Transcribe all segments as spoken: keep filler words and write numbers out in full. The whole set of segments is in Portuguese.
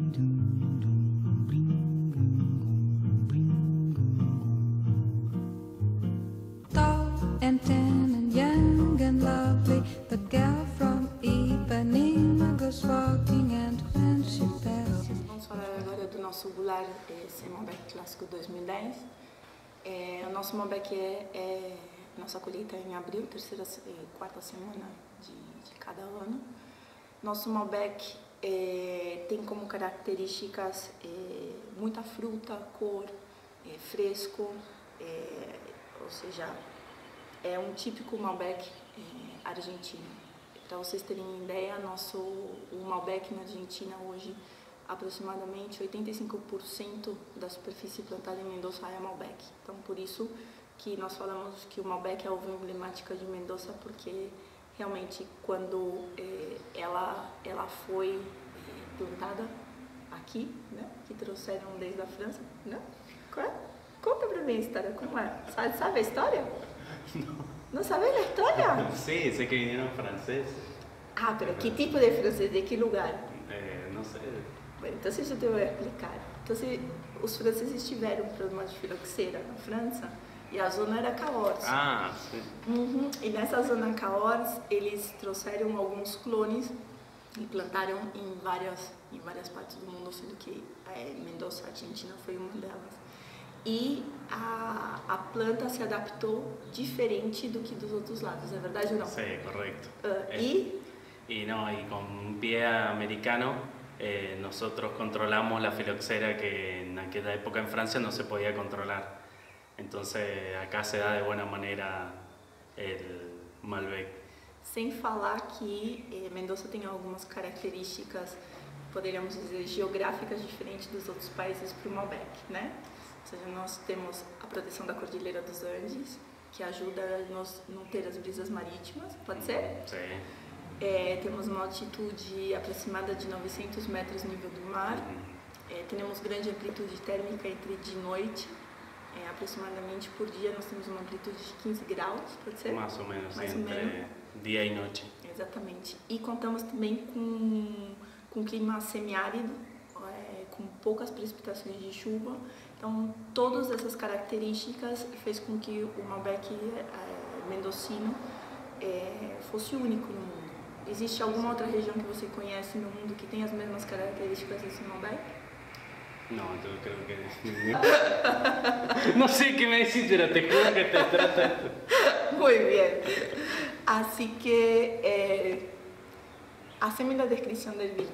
Tall and tan and young and lovely, the girl from Ipanema goes walking, and when she passes. Vamos falar agora do nosso Goulart esse Malbec Clássico dois mil e dez. É, o nosso Malbec é, é nossa colheita é em abril, terceira e quarta semana de, de cada ano. Nosso Malbec é, tem como características é, muita fruta, cor, é, fresco, é, ou seja, é um típico Malbec é, argentino. Para vocês terem ideia, nosso, o Malbec na Argentina hoje, aproximadamente oitenta e cinco por cento da superfície plantada em Mendoza é Malbec. Então, por isso que nós falamos que o Malbec é a uva emblemática de Mendoza, porque realmente quando eh, ela, ela foi eh, plantada aqui, né, que trouxeram desde a França, né? Conta pra mim a história, como é? Sabe, sabe a história? Não. ¿No sabes la historia? Sí, sé que vinieron franceses. Ah, pero ¿qué tipo de francés? ¿De qué lugar? Eh, no sé. Bueno, então eu te vou explicar. Então, os franceses tiveram um problema de filoxera na França e a zona era Cahors. Ah, sim. Uhum. E nessa zona Cahors, eles trouxeram alguns clones e plantaram em várias, em várias partes do mundo, sendo que é, Mendoza, Argentina, foi uma delas. E a, a planta se adaptou diferente do que dos outros lados, é verdade ou não? Sí, correcto. Uh, eh, e? Y no, y con un pie americano eh, nosotros controlamos la filoxera que en aquella época en Francia no se podía controlar. Entonces acá se da de buena manera el Malbec. Sem falar que eh, Mendoza tem algumas características, poderíamos dizer, geográficas diferentes dos outros países para o Malbec, né? Ou seja, nós temos a proteção da Cordilheira dos Andes, que ajuda a nós não ter as brisas marítimas, pode ser? Sim. É, temos uma altitude aproximada de novecentos metros nível do mar. É, temos grande amplitude térmica entre de noite, é, aproximadamente por dia nós temos uma amplitude de quinze graus, pode ser? Mais ou menos, Mais sim, ou entre menos. dia e noite. Exatamente. E contamos também com, com clima semiárido, é, com poucas precipitações de chuva. Então, todas essas características fez com que o Malbec é, mendocino é, fosse único no mundo. Existe alguma outra região que você conhece no mundo que tem as mesmas características desse Malbec? No, yo creo que... No sé qué me decís, pero te juro que te trata... Muy bien. Así que, eh, haceme la descripción del vino.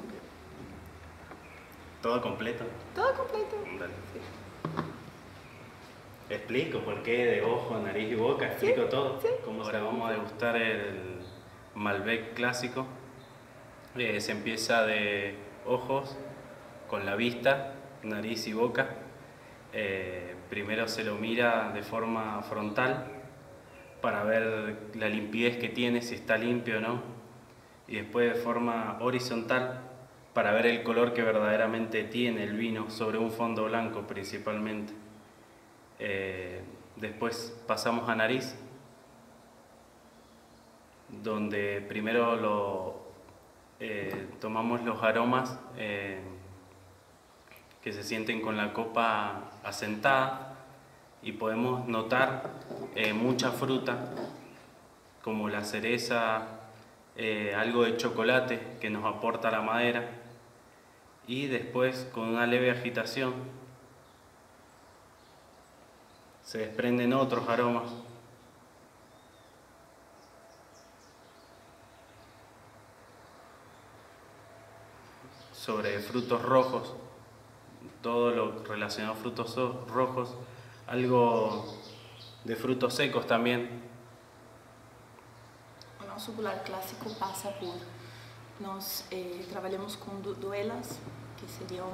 ¿Todo completo? Todo completo. Dale. Sí. Explico por qué de ojo, nariz y boca, explico Sí, todo. sí. Como ahora vamos a degustar el Malbec clásico. Eh, se empieza de ojos, con la vista, nariz y boca. Eh, primero se lo mira de forma frontal para ver la limpidez que tiene, si está limpio o no. Y después de forma horizontal para ver el color que verdaderamente tiene el vino sobre un fondo blanco principalmente. Eh, después pasamos a nariz, donde primero lo, eh, tomamos los aromas eh, que se sienten con la copa asentada y podemos notar eh, mucha fruta como la cereza, eh, algo de chocolate que nos aporta la madera, y después con una leve agitación se desprenden otros aromas. Sobre frutos rojos, todo lo relacionado a frutos rojos, algo de frutos secos también. O nosso Goulart clássico passa por... Nós eh, trabalhamos com du duelas, que seriam...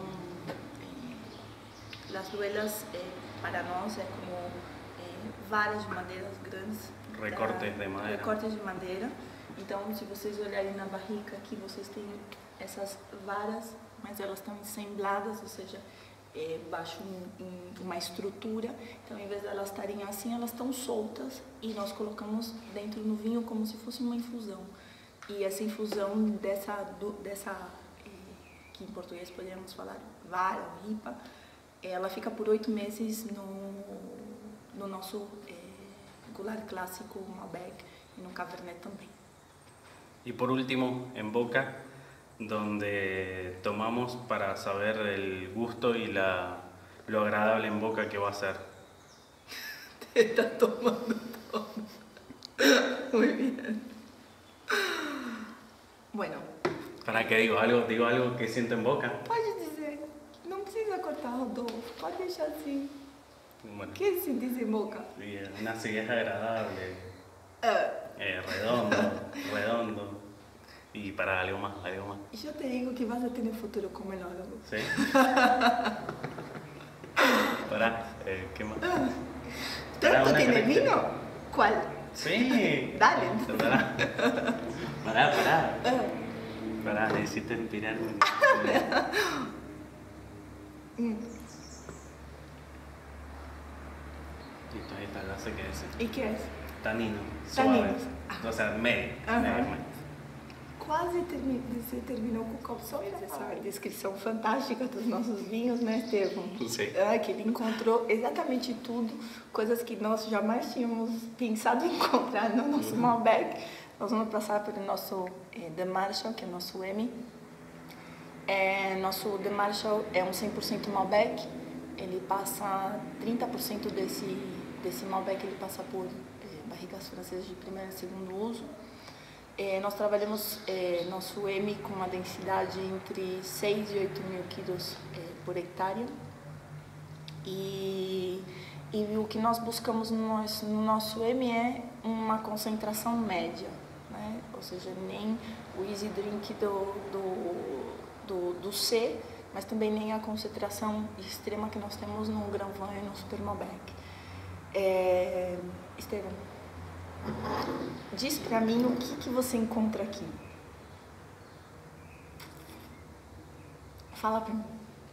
Eh, as duelas, eh, para nós, é como eh, varas de madeiras grandes. Recortes de madeira. Recortes de madeira. Então, se vocês olharem na barrica aqui, vocês têm essas varas, mas elas estão ensambladas, ou seja, é, baixo um, um, uma estrutura. Então, em vez de elas estarem assim, elas estão soltas e nós colocamos dentro no vinho como se fosse uma infusão. E essa infusão dessa, do, dessa é, que em português poderíamos falar vara ou ripa, ela fica por oito meses no, no nosso é, gular clássico Malbec e no Cabernet também. Y por último, en boca, donde tomamos para saber el gusto y la, lo agradable en boca que va a ser. Te está tomando todo. Muy bien. Bueno. ¿Para qué digo algo? ¿Digo algo que siento en boca? Pode dizer. Não precisa cortar, Rodolfo. Pode deixar assim. Bueno, ¿Qué se dice en boca? sí, una acidez agradable, Uh, eh, redondo, redondo. Y para algo más, algo más. yo te digo que vas a tener futuro como enólogo. ¿Sí? Pará, eh, ¿qué más? ¿Tanto una tiene caracter- vino? ¿Cuál? Sí. Dale. Pará, pará, pará. Uh, Pará, necesito inspirarme. mm. Listo, ahí está, no sé qué decir. ¿Y qué es? Tanino, Taninos. suave. O sea, medio. Aham. medio, medio. Quase termi você terminou com o copo só fez essa descrição fantástica dos nossos vinhos, né, Estevão? Sim. Ah, que ele encontrou exatamente tudo, coisas que nós jamais tínhamos pensado em encontrar no nosso Malbec. Nós vamos passar pelo nosso eh, The Marshall, que é o nosso M. É, nosso The Marshall é um cem por cento Malbec. Ele passa trinta por cento desse, desse Malbec, ele passa por eh, barricas francesas de primeiro e segundo uso. É, nós trabalhamos é, nosso M com uma densidade entre seis e oito mil quilos é, por hectare. E, e o que nós buscamos no nosso, no nosso M é uma concentração média, né? Ou seja, nem o easy drink do, do, do, do C, mas também nem a concentração extrema que nós temos no Grand Vin e no Super Malbec. É, Estevão, diz pra mim o que, que você encontra aqui. Fala pra mim.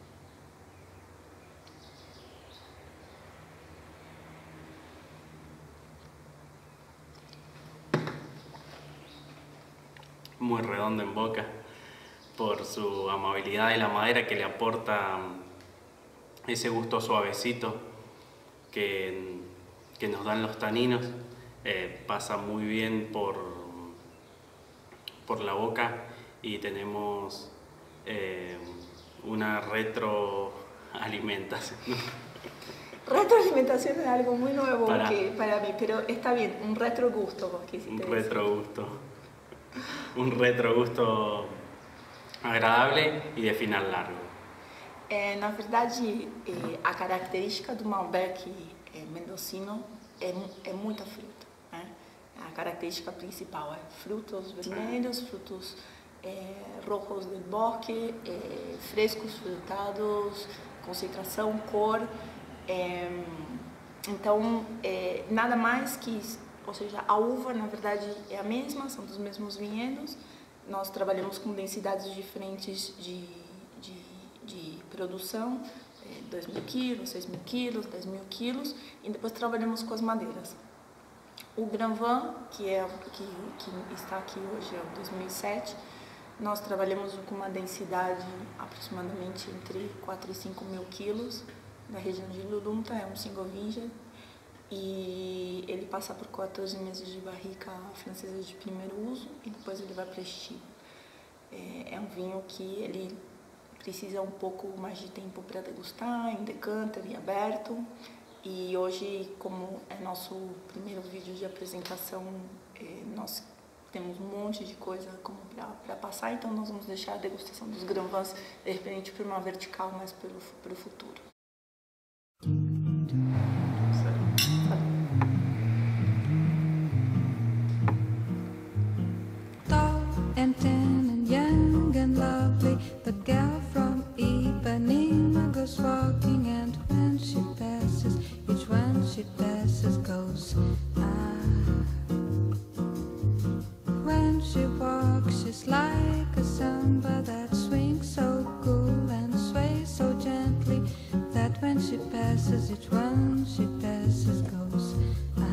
Muy redondo en boca por su amabilidad y la madera que le aporta ese gusto suavecito que, que nos dan los taninos. Eh, pasa muy bien por, por la boca y tenemos eh, una retroalimentación. Retroalimentación es algo muy nuevo Para. que, para mí, pero está bien, un retrogusto. Porque si Un te retrogusto. Un retrogusto agradable e de final largo. É, na verdade, é, a característica do Malbec é, mendocino é, é muita fruta. Né? A característica principal é frutos vermelhos, frutos é, rojos del bosque, é, frescos, frutados, concentração, cor. É, então, é, nada mais que, ou seja, a uva na verdade é a mesma, são dos mesmos vinhedos. Nós trabalhamos com densidades diferentes de, de, de produção, é, dois mil quilos, seis mil quilos, dez mil quilos, e depois trabalhamos com as madeiras. O Grand Vin, que é o que, que está aqui hoje, é o dois mil e sete, nós trabalhamos com uma densidade aproximadamente entre quatro e cinco mil quilos, da região de Lulunta, é um single vineyard, e ele passa por quatorze meses de barrica francesa de primeiro uso e depois ele vai para estilo. É, é um vinho que ele precisa um pouco mais de tempo para degustar, em decanter e aberto. E hoje, como é nosso primeiro vídeo de apresentação, é, nós temos um monte de coisa como para passar, então nós vamos deixar a degustação dos Grand Vins de repente para uma vertical mais para o futuro. Tall and tan and young and lovely, the girl from Ipanema goes walking, and when she passes, each one she passes goes ah. When she walks, she's like a samba that swings so cool and sways so gently, that when she passes, each one she passes goes ah.